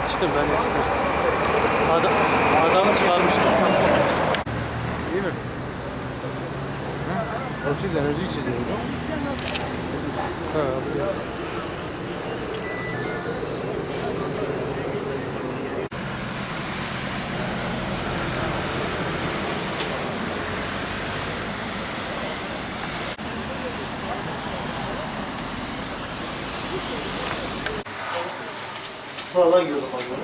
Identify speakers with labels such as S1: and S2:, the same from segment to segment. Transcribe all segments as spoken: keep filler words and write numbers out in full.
S1: yetiştim ben yetiştim. Adam, adamı çıkarmıştım.
S2: İyi mi? O şey enerji içeceği.
S1: Ha. Sağdan gidiyor o kamyonu.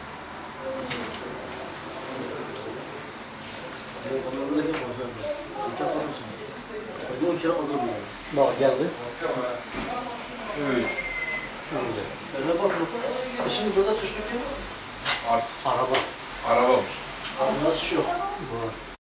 S2: Bak geldi.
S3: Evet.
S1: Önüne bakmasın. Şimdi burada suçlu kim?
S3: Artık
S1: Araba.
S3: arabamış.
S1: Araba suçu yok.